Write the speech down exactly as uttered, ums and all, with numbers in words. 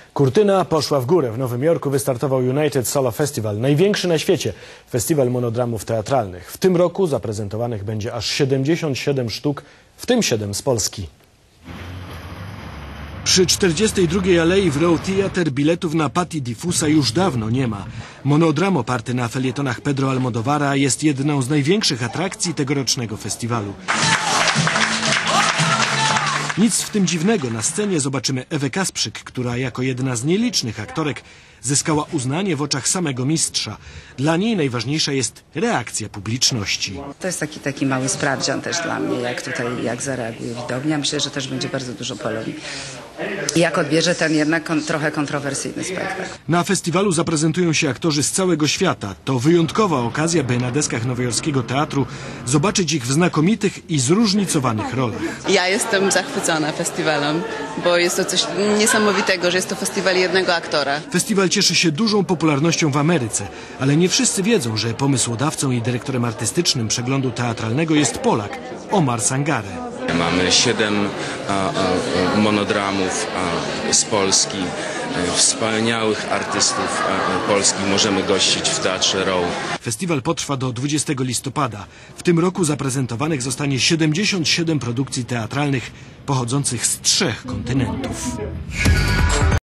Kurtyna poszła w górę. W Nowym Jorku wystartował United Solo Festival, największy na świecie festiwal monodramów teatralnych. W tym roku zaprezentowanych będzie aż siedemdziesiąt siedem sztuk, w tym siedem z Polski. Przy czterdziestej drugiej Alei w Row Theatre biletów na Patti Diffusa już dawno nie ma. Monodram oparty na felietonach Pedro Almodóvara jest jedną z największych atrakcji tegorocznego festiwalu. Nic w tym dziwnego, na scenie zobaczymy Ewę Kasprzyk, która jako jedna z nielicznych aktorek zyskała uznanie w oczach samego mistrza. Dla niej najważniejsza jest reakcja publiczności. To jest taki, taki mały sprawdzian też dla mnie, jak tutaj, jak zareaguje widownia. Myślę, że też będzie bardzo dużo polonii. Jak odbierze ten jednak kon, trochę kontrowersyjny spektakl. Na festiwalu zaprezentują się aktorzy z całego świata. To wyjątkowa okazja, by na deskach nowojorskiego teatru zobaczyć ich w znakomitych i zróżnicowanych rolach. Ja jestem zachwycona festiwalem, bo jest to coś niesamowitego, że jest to festiwal jednego aktora. Festiwal cieszy się dużą popularnością w Ameryce, ale nie wszyscy wiedzą, że pomysłodawcą i dyrektorem artystycznym przeglądu teatralnego jest Polak, Omar Sangare. Mamy siedem a, a, monodramów a, z Polski, a, wspaniałych artystów a, polskich możemy gościć w Teatrze Row. Festiwal potrwa do dwudziestego listopada. W tym roku zaprezentowanych zostanie siedemdziesiąt siedem produkcji teatralnych pochodzących z trzech kontynentów.